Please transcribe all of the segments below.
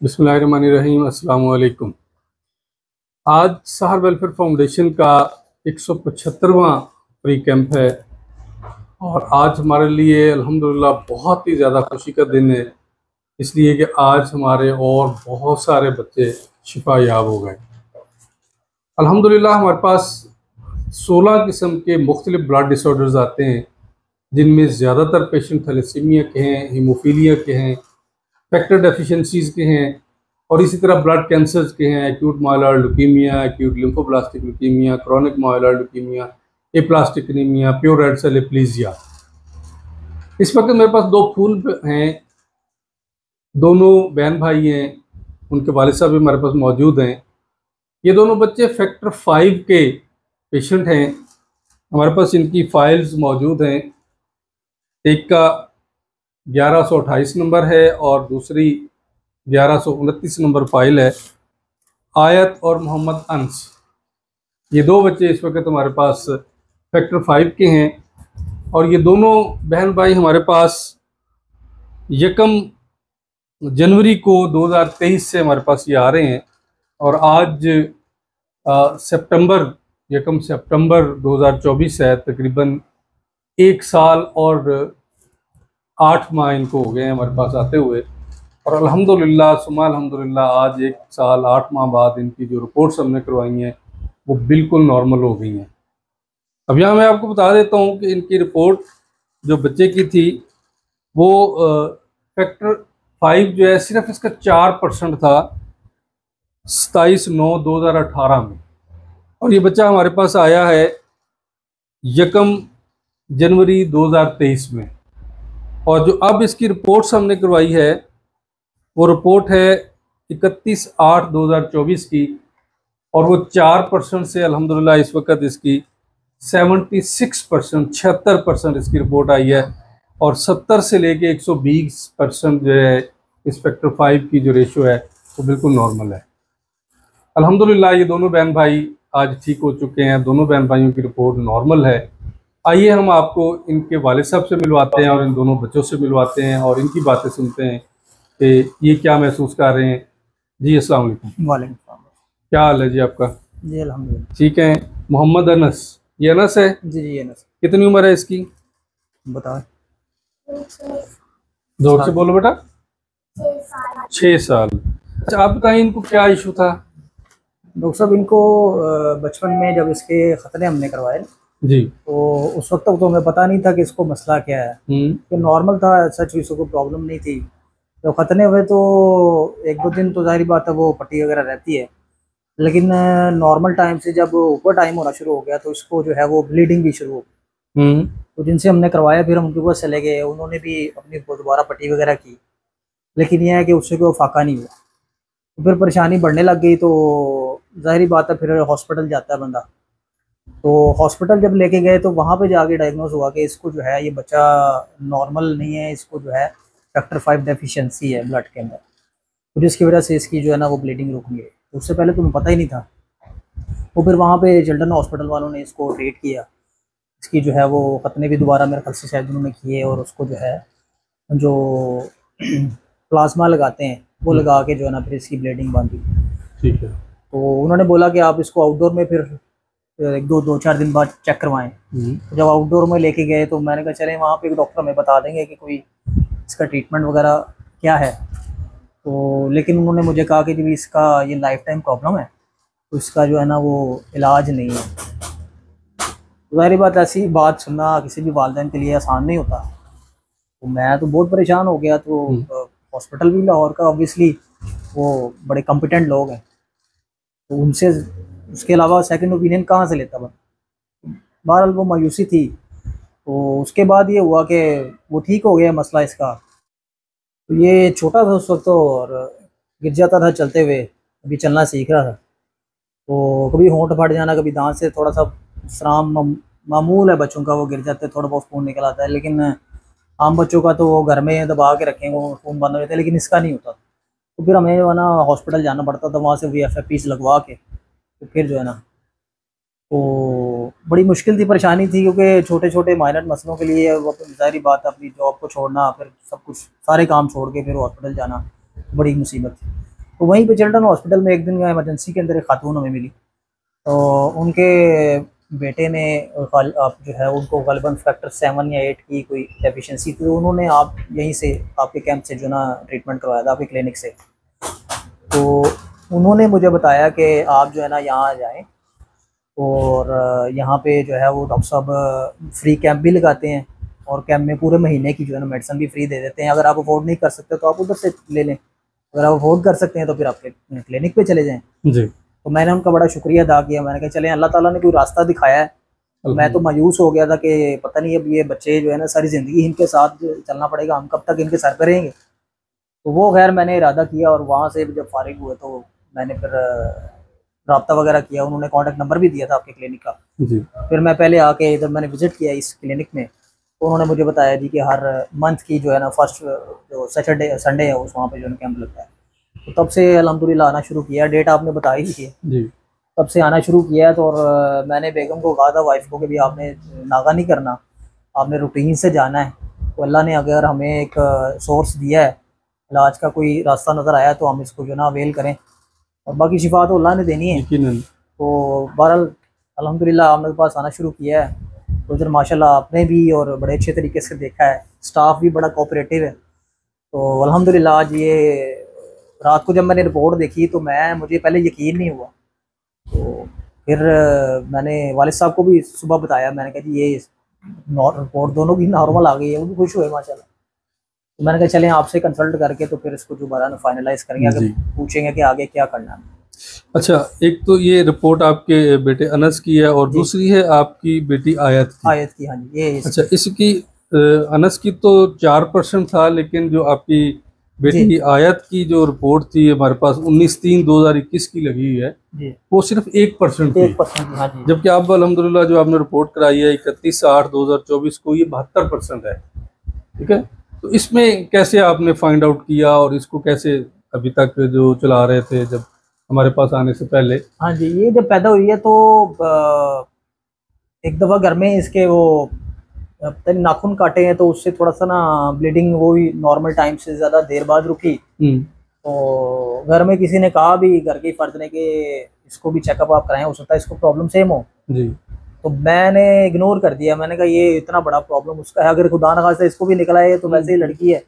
बिस्मिल्लाहिर्रहमानिर्रहीम। अस्सलाम वालेकुम। आज सहर वेलफेयर फाउंडेशन का 175वां प्री कैंप है और आज हमारे लिए अल्हम्दुलिल्लाह बहुत ही ज़्यादा खुशी का दिन है, इसलिए कि आज हमारे और बहुत सारे बच्चे शिफा याब हो गए। अल्हम्दुलिल्लाह हमारे पास 16 किस्म के मुख्तलिफ ब्लड डिसऑर्डर्स आते हैं, जिनमें ज़्यादातर पेशेंट थैलेसीमिया के हैं, हीमोफीलिया के हैं, फैक्टर डेफिशिएंसीज के हैं और इसी तरह ब्लड कैंसर्स के हैं, acute myeloid leukaemia, acute lymphoblastic leukaemia, chronic myeloid leukaemia, aplastic anaemia, pure red cell aplasia. इस वक्त मेरे पास दो फूल हैं, दोनों बहन भाई हैं, उनके वालिद साहब भी हमारे पास मौजूद हैं। ये दोनों बच्चे फैक्टर 5 के पेशेंट हैं। हमारे पास इनकी फाइल्स मौजूद हैं। एक का 1128 नंबर है और दूसरी 1129 नंबर फाइल है। आयत और मोहम्मद अंस, ये दो बच्चे इस वक्त हमारे पास फैक्टर 5 के हैं और ये दोनों बहन भाई हमारे पास 1 जनवरी को 2023 से हमारे पास ये आ रहे हैं और आज सितंबर 1 सितंबर 2024 है। तकरीबन 1 साल और 8 माह इनको हो गए हैं हमारे पास आते हुए और अल्हम्दुलिल्लाह सुम्मा अल्हम्दुलिल्लाह आज 1 साल 8 माह बाद इनकी जो रिपोर्ट्स हमने करवाई हैं वो बिल्कुल नॉर्मल हो गई हैं। अब यहाँ मैं आपको बता देता हूँ कि इनकी रिपोर्ट जो बच्चे की थी वो फैक्टर 5 जो है सिर्फ इसका 4% था 27/9/2018 में और ये बच्चा हमारे पास आया है 1 जनवरी 2023 में और जो अब इसकी रिपोर्ट्स हमने करवाई है वो रिपोर्ट है 31/8/2024 की और वो 4% से अल्हम्दुलिल्लाह इस वक्त इसकी 76% 76% इसकी रिपोर्ट आई है और 70 से लेके 120% जो है इस फैक्टर 5 की जो रेशो है वो बिल्कुल नॉर्मल है। अल्हम्दुलिल्लाह ये दोनों बहन भाई आज ठीक हो चुके हैं, दोनों बहन भाइयों की रिपोर्ट नॉर्मल है। आइए हम आपको इनके वालिद साहब से मिलवाते हैं और इन दोनों बच्चों से मिलवाते हैं और इनकी बातें सुनते हैं कि ये क्या महसूस कर रहे हैं। जी अस्सलाम वालेकुम। वालेकुम सलाम। क्या हाल है जी आपका? जी अल्हम्दुलिल्लाह ठीक है। मोहम्मद अनस, ये अनस है? जी अनस। कितनी उम्र है इसकी? बताओ। जोर से बोलो बेटा। 6 साल। अच्छा आप बताइए इनको क्या इशू था? डॉक्टर साहब इनको बचपन में जब इसके खतने हमने करवाए जी तो उस वक्त तक तो हमें पता नहीं था कि इसको मसला क्या है, कि नॉर्मल था, सच इसको कोई प्रॉब्लम नहीं थी। तो खतने हुए तो 1-2 दिन तो जाहिर बात है वो पट्टी वगैरह रहती है, लेकिन नॉर्मल टाइम से जब ऊपर टाइम होना शुरू हो गया तो इसको जो है वो ब्लीडिंग भी शुरू हो गई। तो जिनसे हमने करवाया फिर हम उनके पास चले गए, उन्होंने भी अपनी दोबारा पट्टी वगैरह की, लेकिन यह है कि उससे कोई फाका नहीं हुआ। तो फिर परेशानी बढ़ने लग गई तो जाहिर बात है फिर हॉस्पिटल जाता है बंदा। तो हॉस्पिटल जब लेके गए तो वहाँ पे जाके डायग्नोज हुआ कि इसको जो है ये बच्चा नॉर्मल नहीं है, इसको जो है फैक्टर 5 डेफिशिएंसी है ब्लड के अंदर, तो जिसकी वजह से इसकी जो है ना वो ब्लीडिंग रुक गई। तो उससे पहले तुम्हें पता ही नहीं था। तो फिर वहाँ पे चिल्ड्रन हॉस्पिटल वालों ने इसको ट्रीट किया, इसकी जो है वो खतने भी दोबारा मेरे ख्याल से शायद उन्होंने किए और उसको जो है जो प्लाज्मा लगाते हैं वो लगा के जो है ना फिर इसकी ब्लीडिंग बांधी। ठीक है। तो उन्होंने बोला कि आप इसको आउटडोर में फिर 2-4 दिन बाद चेक करवाएं। तो जब आउटडोर में लेके गए तो मैंने कहा चलें वहाँ पे एक डॉक्टर हमें बता देंगे कि कोई इसका ट्रीटमेंट वगैरह क्या है। तो लेकिन उन्होंने मुझे कहा कि जब इसका ये लाइफ टाइम प्रॉब्लम है तो इसका जो है ना वो इलाज नहीं है। तो ज़ाहिर बात ऐसी बात सुनना किसी भी वालिदैन के लिए आसान नहीं होता। तो मैं तो बहुत परेशान हो गया। तो हॉस्पिटल भी लाहौर का ऑब्वियसली वो बड़े कॉम्पिटेंट लोग हैं, तो उनसे उसके अलावा सेकंड ओपिनियन कहाँ से लेता बंदा। बहरहाल वो मायूसी थी। तो उसके बाद ये हुआ कि वो ठीक हो गया मसला इसका। तो ये छोटा था उस वक्त तो और गिर जाता था चलते हुए, अभी चलना सीख रहा था। तो कभी होंठ फट जाना, कभी दांत से थोड़ा सा श्राम मामूल है बच्चों का, वो गिर जाते थोड़ा बहुत खून निकल आता है, लेकिन आम बच्चों का तो वो घर में दबा के रखेंगे वो खून बंद हो जाता है, लेकिन इसका नहीं होता। तो फिर हमें जो है ना हॉस्पिटल जाना पड़ता था, वहाँ से VFFPs लगवा के तो फिर जो है ना तो बड़ी मुश्किल थी, परेशानी थी, क्योंकि छोटे छोटे माइनर मसलों के लिए ज़ाहिर बात है अपनी जॉब को छोड़ना, फिर सब कुछ सारे काम छोड़ के फिर हॉस्पिटल जाना बड़ी मुसीबत थी। तो वहीं पे चिल्ड्रन हॉस्पिटल में एक दिन इमरजेंसी के अंदर एक खातून हमें मिली, तो उनके बेटे ने आप जो है उनको गलबन फैक्टर 7 या 8 की कोई डेफिशिएंसी थी, तो उन्होंने आप यहीं से आपके कैंप से जो ना ट्रीटमेंट करवाया था आपके क्लिनिक से। तो उन्होंने मुझे बताया कि आप जो है ना यहाँ आ जाएँ, और यहाँ पे जो है वो डॉक्टर साहब फ्री कैंप भी लगाते हैं, और कैंप में पूरे महीने की जो है ना मेडिसिन भी फ्री दे देते हैं। अगर आप अफोर्ड नहीं कर सकते तो आप उधर से ले लें, अगर आप अफोर्ड कर सकते हैं तो फिर आपके क्लिनिक पे चले जाएं। जी। तो मैंने उनका बड़ा शुक्रिया अदा किया। मैंने कहा चले अल्लाह ताला ने कोई रास्ता दिखाया है। मैं तो मायूस हो गया था कि पता नहीं अब ये बच्चे जो है ना सारी ज़िंदगी इनके साथ चलना पड़ेगा, हम कब तक इनके सर पे रहेंगे। तो वो खैर मैंने इरादा किया, और वहाँ से जब फारिग हुए तो मैंने फिर रब्ता वगैरह किया। उन्होंने कॉन्टैक्ट नंबर भी दिया था आपके क्लिनिक का। जी। फिर मैं पहले आके इधर मैंने विज़िट किया इस क्लिनिक में, तो उन्होंने मुझे बताया जी कि हर मंथ की जो है ना फर्स्ट जो सैटरडे संडे है उस वहाँ पे जो है कैंप लगता है। तो तब से अल्हम्दुलिल्लाह आना शुरू किया। डेट आपने बताई थी जी। तब से आना शुरू किया है। तो और मैंने बेगम को कहा था, वाइफ को, कि भी आपने नागा नहीं करना, आपने रूटीन से जाना है। तो अल्लाह ने अगर हमें एक सोर्स दिया है, इलाज का कोई रास्ता नज़र आया तो हम इसको जो ना अवेल करें, और बाकी शिफा तो अल्लाह ने देनी है। तो बहरहाल अल्हम्दुलिल्लाह आपने के पास आना शुरू किया है। तो उधर माशाल्लाह आपने भी और बड़े अच्छे तरीके से देखा है, स्टाफ भी बड़ा कोऑपरेटिव है। तो अल्हम्दुलिल्लाह आज ये रात को जब मैंने रिपोर्ट देखी तो मुझे पहले यकीन नहीं हुआ। तो फिर मैंने वालिद साहब को भी सुबह बताया, मैंने कहा जी ये रिपोर्ट दोनों की नॉर्मल आ गई है। वो भी खुश हुए माशाल्लाह। तो मैंने कहा चलें आपसे कंसल्ट करके तो फिर इसको दोबारा फाइनलाइज करेंगे, आगे पूछेंगे कि आगे क्या करना है। अच्छा, एक तो ये रिपोर्ट आपके बेटे अनस की है, और दूसरी है आपकी बेटी आयत की। हाँ जी, ये अच्छा, इसकी अनस की तो 4% था, लेकिन जो आपकी बेटी आयत की जो रिपोर्ट थी हमारे पास 19/3/2021 की लगी हुई है, वो सिर्फ 1% थी। हाँ जी। जबकि अब अल्हम्दुलिल्लाह जो आपने रिपोर्ट कराई है 31/8/2024 को, ये 72% है। ठीक है, तो इसमें कैसे आपने फाइंड आउट किया, और इसको कैसे अभी तक जो चला रहे थे जब हमारे पास आने से पहले? हाँ जी, ये जब पैदा हुई है तो एक दफ़ा घर में इसके वो नाखून काटे हैं, तो उससे थोड़ा सा ना ब्लीडिंग वो भी नॉर्मल टाइम से ज़्यादा देर बाद रुकी। तो घर में किसी ने कहा भी, घर के फर्द ने, कि इसको भी चेकअप आप कराएं, हो सकता है इसको प्रॉब्लम सेम हो जी। तो मैंने इग्नोर कर दिया। मैंने कहा ये इतना बड़ा प्रॉब्लम उसका है, अगर खुदा न खास्ता इसको भी निकला है तो वैसे ही लड़की है,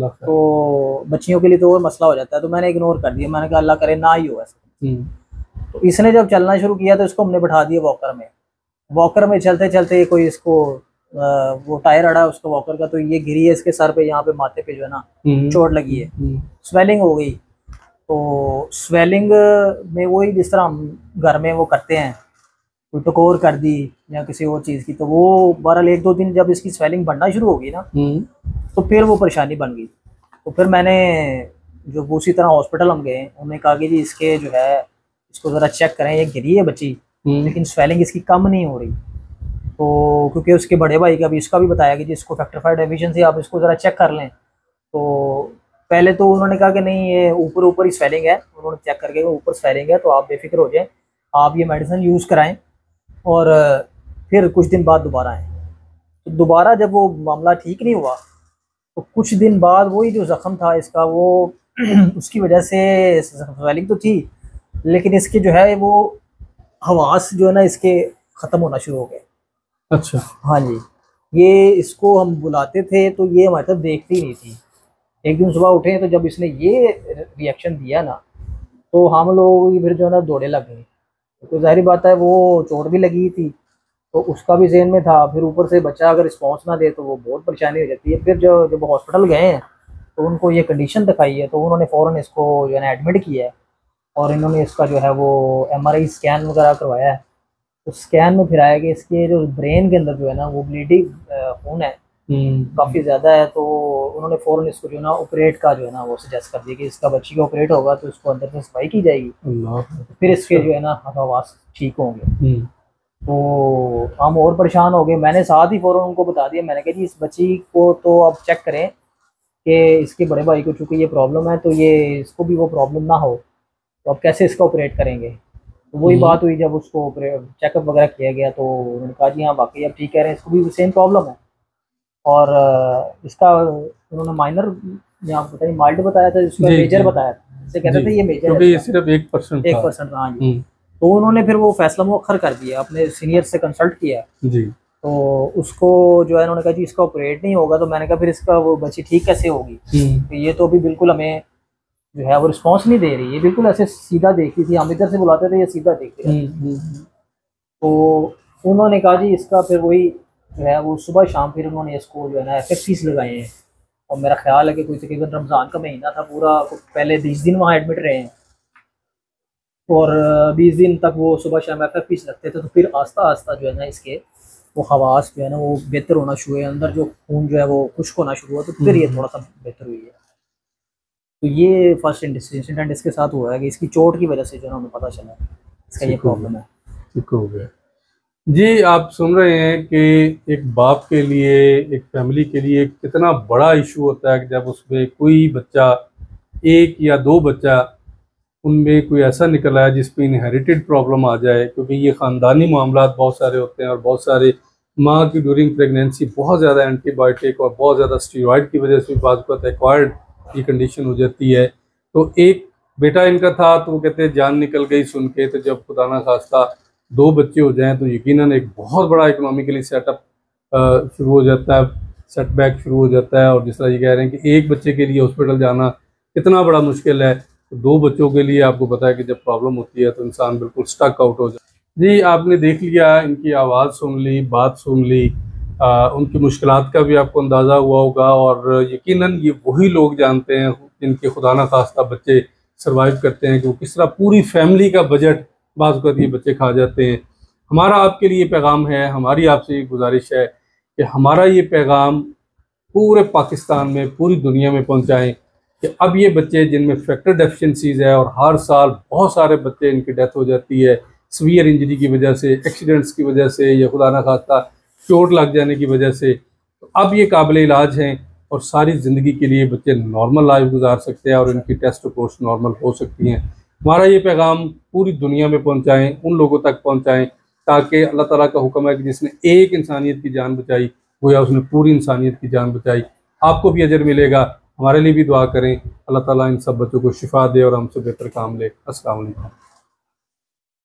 तो बच्चियों के लिए तो और मसला हो जाता है। तो मैंने इग्नोर कर दिया। मैंने कहा अल्लाह करे ना ही हो ऐसा। तो इसने जब चलना शुरू किया तो इसको हमने बैठा दिया वॉकर में। वॉकर में चलते चलते कोई इसको वो टायर अड़ा उसको वॉकर का, तो ये गिरी है, इसके सर पे यहाँ पे माथे पे जो है ना चोट लगी है, स्वेलिंग हो गई। तो स्वेलिंग में वही जिस तरह हम घर में वो करते हैं, कोई टकोर कर दी या किसी और चीज़ की, तो वो बहरहाल 1-2 दिन जब इसकी स्वेलिंग बढ़ना शुरू होगी ना, तो फिर वो परेशानी बन गई। तो फिर मैंने जो उसी तरह हॉस्पिटल हम गए, उन्होंने कहा कि जी इसके जो है इसको ज़रा चेक करें, ये गिरी है बच्ची लेकिन स्वेलिंग इसकी कम नहीं हो रही। तो क्योंकि उसके बड़े भाई का भी, इसका भी बताया कि जी इसको फैक्टर 5 डेफिशिएंसी, आप इसको ज़रा चेक कर लें। तो पहले तो उन्होंने कहा कि नहीं ये ऊपर ही स्वेलिंग है। उन्होंने चेक करके ऊपर स्वेलिंग है तो आप बेफिक्र हो जाएं, आप ये मेडिसिन यूज़ कराएं, और फिर कुछ दिन बाद दोबारा आएँ। तो दोबारा जब वो मामला ठीक नहीं हुआ तो कुछ दिन बाद वही जो ज़ख्म था इसका, वो उसकी वजह से स्वेलिंग तो थी, लेकिन इसके जो है वो हवास जो है ना इसके ख़त्म होना शुरू हो गए। अच्छा। हाँ जी, ये इसको हम बुलाते थे तो ये हमारे तरफ देखती नहीं थी। एक दिन सुबह उठे तो जब इसने ये रिएक्शन दिया ना, तो हम लोग फिर जो है ना दौड़े लग गए। तो जाहिर बात है वो चोट भी लगी थी तो उसका भी ज़हन में था, फिर ऊपर से बच्चा अगर रिस्पॉन्स ना दे तो वो बहुत परेशानी हो जाती है। फिर जब हॉस्पिटल गए हैं तो उनको ये कंडीशन दिखाई है, तो उन्होंने फ़ौरन इसको जो है ना एडमिट किया है, और इन्होंने इसका जो है वो MRI स्कैन वगैरह करवाया है। तो स्कैन में फिर आया कि इसके जो ब्रेन के अंदर जो है ना वो ब्लीडिंग खून है काफ़ी ज़्यादा है। तो उन्होंने फ़ौरन इसको जो है ना ऑपरेट का जो है ना वो सजेस्ट कर दिया कि इसका बच्ची का ऑपरेट होगा तो इसको अंदर से सफाई की जाएगी, फिर इसके जो है ना हवास ठीक होंगे। तो हम और परेशान हो गए। मैंने साथ ही फ़ौरन उनको बता दिया, मैंने कहा जी इस बच्ची को तो आप चेक करें कि इसके बड़े भाई को चूँकि ये प्रॉब्लम है तो ये इसको भी वो प्रॉब्लम ना हो, तो आप कैसे इसका ऑपरेट करेंगे। तो वही बात हुई, जब उसको चेकअप वगैरह किया गया तो उन्होंने कहा जी हाँ बाकी आप ठीक कह रहे हैं, इसको भी सेम प्रॉब्लम है। और इसका उन्होंने माइनर या पता नहीं माइल्ड बताया था, इसका मेजर बताया था। से कहते थे ये मेजर क्योंकि ये सिर्फ 1% 1%। हाँ जी। तो उन्होंने फिर वो फैसला मुअख्खर कर दिया, अपने सीनियर से कंसल्ट किया जी। तो उसको जो है उन्होंने कहा जी इसका ऑपरेट नहीं होगा। तो मैंने कहा फिर इसका वो बच्ची ठीक कैसे होगी, तो ये तो अभी बिल्कुल हमें जो है वो रिस्पॉन्स नहीं दे रही, ये बिल्कुल ऐसे सीधा देखती थी, हम इधर से बुलाते थे ये सीधा देखती थी। तो उन्होंने कहा जी इसका फिर वही जो है वो सुबह शाम फिर उन्होंने इसको जो है ना FFTs लगाए हैं। और मेरा ख्याल है कि कोई तकरीबन रमज़ान का महीना था पूरा, पहले 20 दिन वहाँ एडमिट रहे हैं और 20 दिन तक वो सुबह शाम FFTs लगते थे। तो फिर आस्ता आस्ता जो है ना इसके वो खवास जो है ना वो बेहतर होना शुरू हुए, अंदर जो खून जो है वो खुश्क होना शुरू हुआ, तो फिर ये थोड़ा सा बेहतर हुई है। तो ये फर्स्ट इंसिडेंट इसके साथ हुआ है कि इसकी चोट की वजह से जो है हमें पता चला इसका ये प्रॉब्लम है। ठीक हो गया जी। आप सुन रहे हैं कि एक बाप के लिए, एक फैमिली के लिए कितना बड़ा इशू होता है कि जब उसमें कोई बच्चा, एक या दो बच्चा, उनमें कोई ऐसा निकल आया जिस पे इनहेरिटेड प्रॉब्लम आ जाए, क्योंकि ये ख़ानदानी मामला बहुत सारे होते हैं और बहुत सारे माँ की ड्यूरिंग प्रेगनेंसी बहुत ज़्यादा एंटीबायोटिक और बहुत ज़्यादा स्टीरॉयड की वजह से बाद को एक्वायर्ड ये कंडीशन हो जाती है। तो एक बेटा इनका था तो वो कहते हैं जान निकल गई सुन के, तो जब खुदा ना खास्ता 2 बच्चे हो जाएं तो यकीनन एक बहुत बड़ा इकोनॉमिकली सेटअप शुरू हो जाता है, सेटबैक शुरू हो जाता है। और जिस तरह ये कह रहे हैं कि एक बच्चे के लिए हॉस्पिटल जाना कितना बड़ा मुश्किल है, तो 2 बच्चों के लिए आपको पता है कि जब प्रॉब्लम होती है तो इंसान बिल्कुल स्टक आउट हो जाता है। जी, आपने देख लिया, इनकी आवाज़ सुन ली, बात सुन ली, उनकी मुश्किलात का भी आपको अंदाज़ा हुआ होगा। और यकीनन ये वही लोग जानते हैं जिनके खुदा ना खास्ता बच्चे सर्वाइव करते हैं कि वो किस तरह पूरी फैमिली का बजट बाज़ वक़्त ये बच्चे खा जाते हैं। हमारा आपके लिए पैगाम है, हमारी आपसे ये गुजारिश है कि हमारा ये पैगाम पूरे पाकिस्तान में, पूरी दुनिया में पहुंचाएं कि अब ये बच्चे जिनमें फैक्टर डेफिशिएंसीज़ है और हर साल बहुत सारे बच्चे इनकी डेथ हो जाती है सीवियर इंजरी की वजह से, एक्सीडेंट्स की वजह से, या खुदा ना खास्ता चोट लग जाने की वजह से, तो अब ये काबिल इलाज हैं और सारी ज़िंदगी के लिए बच्चे नॉर्मल लाइफ गुजार सकते हैं और इनकी टेस्ट रिपोर्ट्स नॉर्मल हो सकती हैं। हमारा ये पैगाम पूरी दुनिया में पहुंचाएं, उन लोगों तक पहुंचाएं ताकि अल्लाह ताला का हुक्म है कि जिसने एक इंसानियत की जान बचाई गोया उसने पूरी इंसानियत की जान बचाई। आपको भी अजर मिलेगा, हमारे लिए भी दुआ करें, अल्लाह ताला इन सब बच्चों को शिफा दे और हमसे बेहतर काम ले। अस्सलाम वालेकुम।